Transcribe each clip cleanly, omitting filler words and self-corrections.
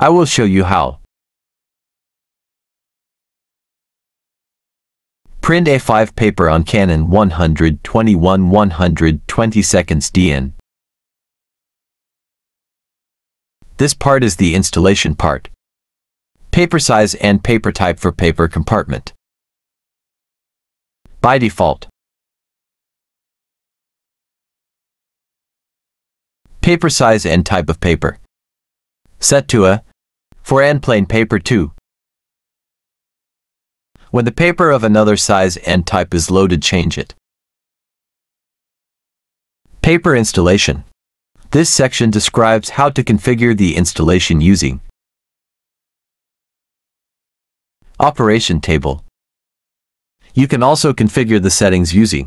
I will show you how. Print A5 paper on Canon 121/122 This part is the installation part. Paper size and paper type for paper compartment. By default, paper size and type of paper. Set to A4 and plain paper 2. When the paper of another size and type is loaded, change it. Paper installation. This section describes how to configure the installation using operation table. You can also configure the settings using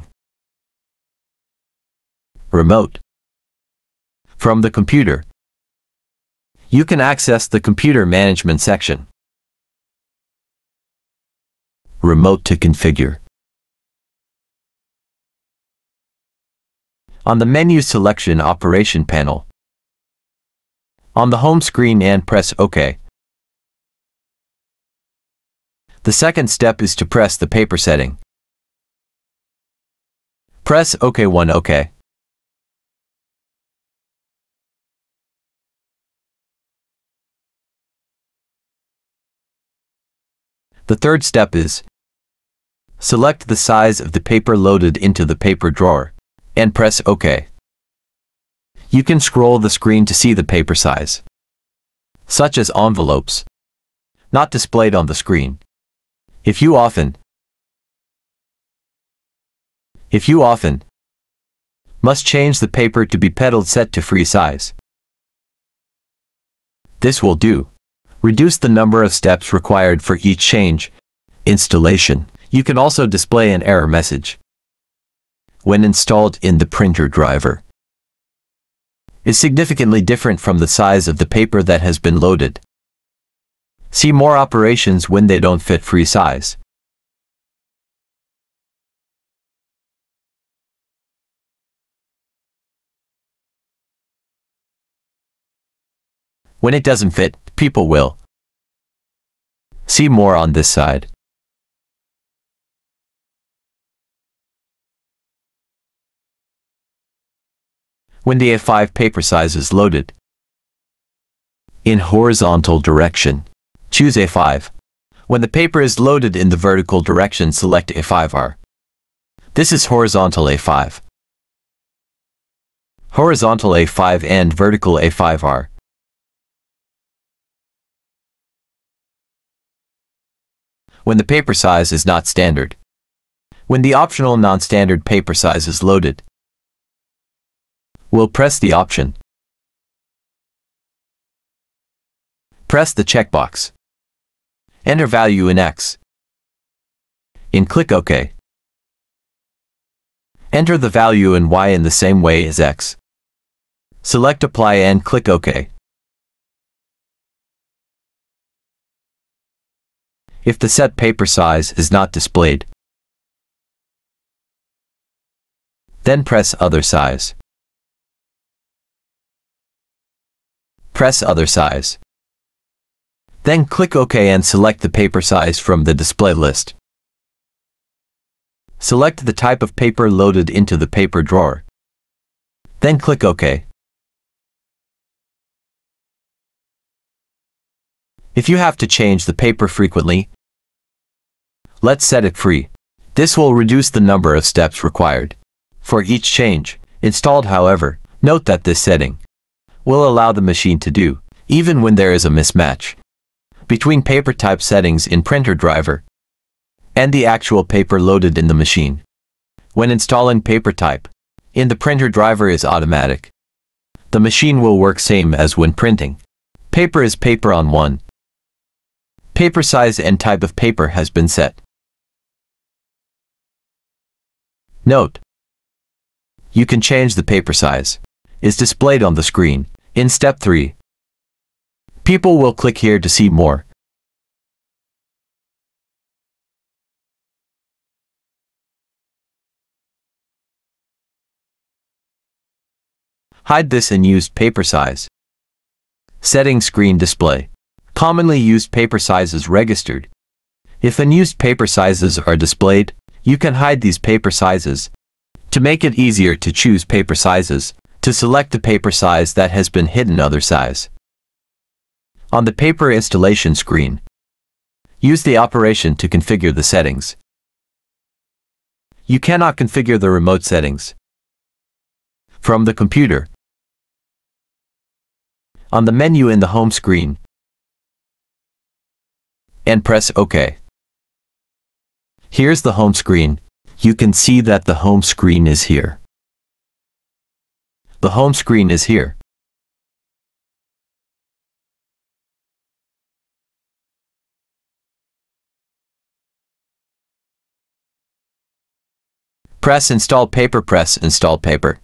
remote. From the computer, you can access the computer management section. Remote to configure. On the menu, selection operation panel. On the home screen and press OK. The second step is to press the paper setting. Press OK. OK. The third step is select the size of the paper loaded into the paper drawer and press OK. You can scroll the screen to see the paper size, such as envelopes, not displayed on the screen. If you often must change the paper to be petaled, set to free size. This will do. Reduce the number of steps required for each change. Installation. You can also display an error message when installed in the printer driver. Is significantly different from the size of the paper that has been loaded. See more operations when they don't fit free size. When it doesn't fit, people will see more on this side. When the A5 paper size is loaded in horizontal direction, choose A5. When the paper is loaded in the vertical direction, select A5R. This is horizontal A5. Horizontal A5 and vertical A5R. When the paper size is not standard. When the optional non-standard paper size is loaded, we'll press the option. Press the checkbox. Enter value in X. And click OK. Enter the value in Y in the same way as X. Select Apply and click OK. If the set paper size is not displayed, then press Other Size. Press Other Size. Then click OK and select the paper size from the display list. Select the type of paper loaded into the paper drawer. Then click OK. If you have to change the paper frequently, let's set it free. This will reduce the number of steps required for each change installed. However, note that this setting will allow the machine to do, even when there is a mismatch between paper type settings in printer driver and the actual paper loaded in the machine. When installing paper type in the printer driver is automatic, the machine will work same as when printing. Paper is paper on one. Paper size and type of paper has been set. Note: you can change the paper size. Is displayed on the screen. In step 3, people will click here to see more. Hide this and use paper size. Setting screen display. Commonly used paper sizes registered. If unused paper sizes are displayed, you can hide these paper sizes. To make it easier to choose paper sizes, to select the paper size that has been hidden other size. On the paper installation screen, use the operation to configure the settings. You cannot configure the remote settings from the computer. On the menu in the home screen, and press OK. Here's the home screen. You can see that the home screen is here. The home screen is here. Press Install Paper. Press Install Paper.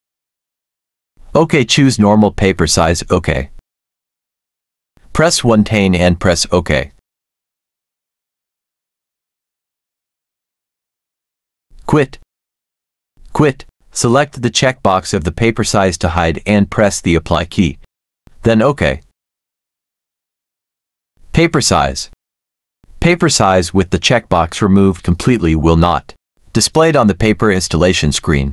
OK. Choose normal paper size. OK. Press 1 and press OK. Quit. Quit. Select the checkbox of the paper size to hide and press the Apply key. Then OK. Paper size. Paper size with the checkbox removed completely will not displayed on the paper installation screen.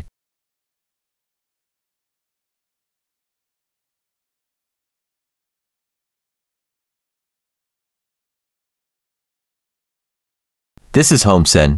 This is home scene.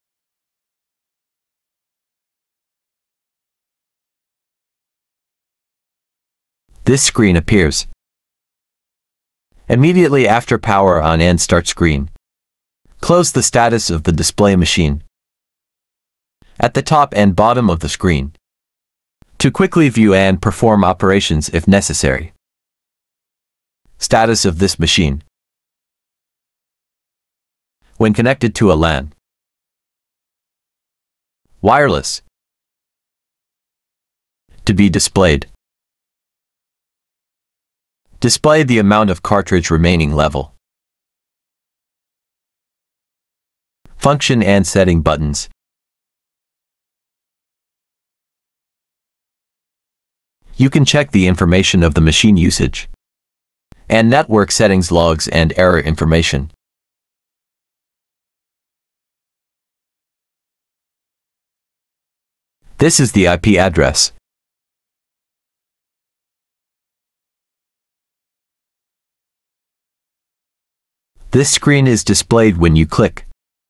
This screen appears immediately after power on and start screen. Close the status of the display machine at the top and bottom of the screen to quickly view and perform operations if necessary. Status of this machine when connected to a LAN. Wireless. To be displayed. Display the amount of cartridge remaining level. Function and setting buttons. You can check the information of the machine usage and network settings logs and error information. This is the IP address. This screen is displayed when you click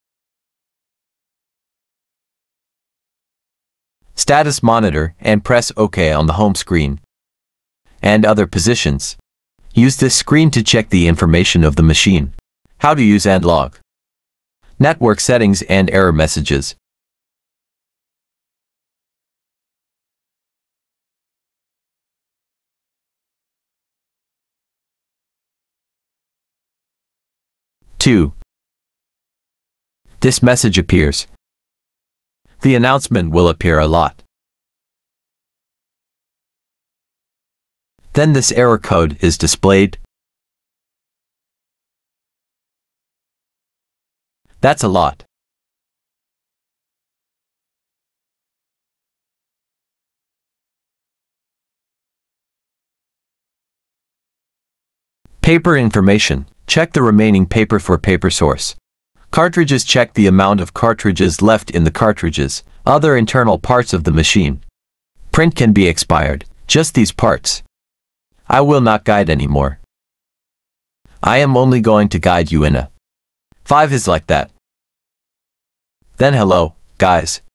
Status Monitor and press OK on the home screen and other positions. Use this screen to check the information of the machine, how to use and log, network settings and error messages. This message appears. The announcement will appear a lot. Then this error code is displayed. That's a lot. Paper information. Check the remaining paper for paper source. Cartridges. Check the amount of cartridges left in the cartridges. Other internal parts of the machine. Print can be expired. Just these parts. I will not guide anymore. I am only going to guide you in a 5 is like that. Then hello, guys.